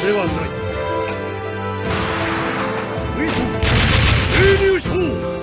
ではない。ウィトン、霊入賞